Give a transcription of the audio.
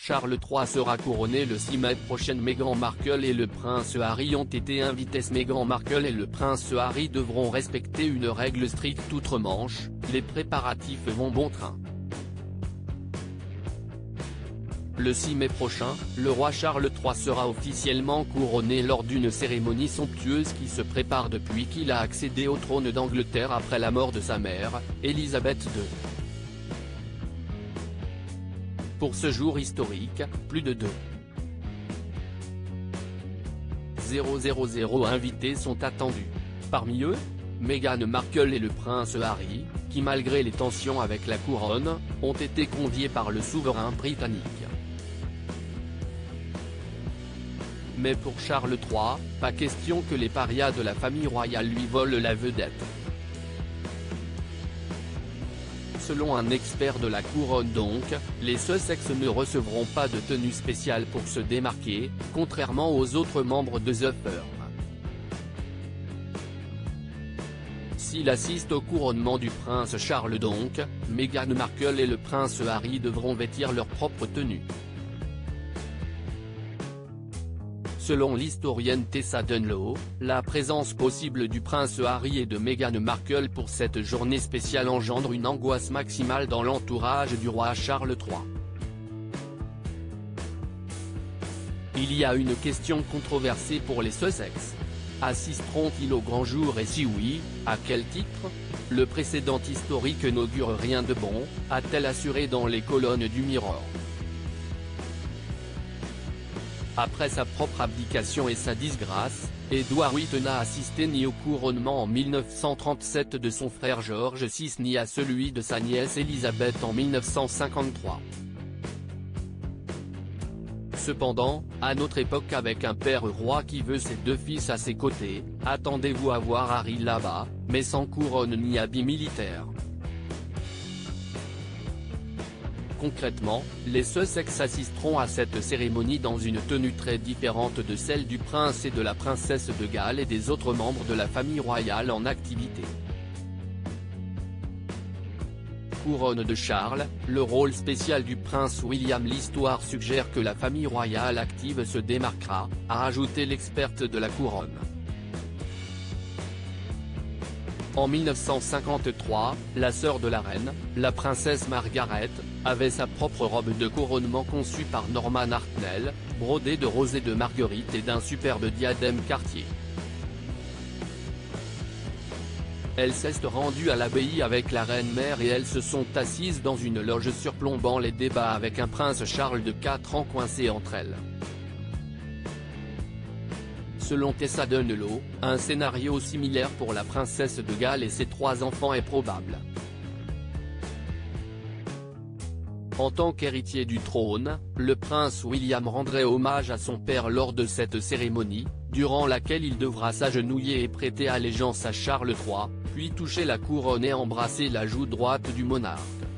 Charles III sera couronné le 6 mai prochain. Meghan Markle et le prince Harry ont été invités. Meghan Markle et le prince Harry devront respecter une règle stricte outre-Manche, les préparatifs vont bon train. Le 6 mai prochain, le roi Charles III sera officiellement couronné lors d'une cérémonie somptueuse qui se prépare depuis qu'il a accédé au trône d'Angleterre après la mort de sa mère, Élisabeth II. Pour ce jour historique, plus de 2,000 invités sont attendus. Parmi eux, Meghan Markle et le prince Harry, qui malgré les tensions avec la couronne, ont été conviés par le souverain britannique. Mais pour Charles III, pas question que les parias de la famille royale lui volent la vedette. Selon un expert de la couronne donc, les Sussex ne recevront pas de tenue spéciale pour se démarquer, contrairement aux autres membres de The Firm. S'il assiste au couronnement du prince Charles donc, Meghan Markle et le prince Harry devront vêtir leur propre tenue. Selon l'historienne Tessa Dunlow, la présence possible du prince Harry et de Meghan Markle pour cette journée spéciale engendre une angoisse maximale dans l'entourage du roi Charles III. Il y a une question controversée pour les Sussex. Assisteront-ils au grand jour et si oui, à quel titre? Le précédent historique n'augure rien de bon, a-t-elle assuré dans les colonnes du Mirror. Après sa propre abdication et sa disgrâce, Édouard VIII n'a assisté ni au couronnement en 1937 de son frère George VI ni à celui de sa nièce Élisabeth en 1953. Cependant, à notre époque avec un père roi qui veut ses deux fils à ses côtés, attendez-vous à voir Harry là-bas, mais sans couronne ni habit militaire. Concrètement, les Sussex assisteront à cette cérémonie dans une tenue très différente de celle du prince et de la princesse de Galles et des autres membres de la famille royale en activité. Couronne de Charles, le rôle spécial du prince William. L'histoire suggère que la famille royale active se démarquera, a ajouté l'experte de la couronne. En 1953, la sœur de la reine, la princesse Margaret, avait sa propre robe de couronnement conçue par Norman Hartnell, brodée de rosée de marguerite et d'un superbe diadème Cartier. Elle s'est rendue à l'abbaye avec la reine-mère et elles se sont assises dans une loge surplombant les débats avec un prince Charles de 4 ans coincé entre elles. Selon Tessa Dunlow, un scénario similaire pour la princesse de Galles et ses 3 enfants est probable. En tant qu'héritier du trône, le prince William rendrait hommage à son père lors de cette cérémonie, durant laquelle il devra s'agenouiller et prêter allégeance à Charles III, puis toucher la couronne et embrasser la joue droite du monarque.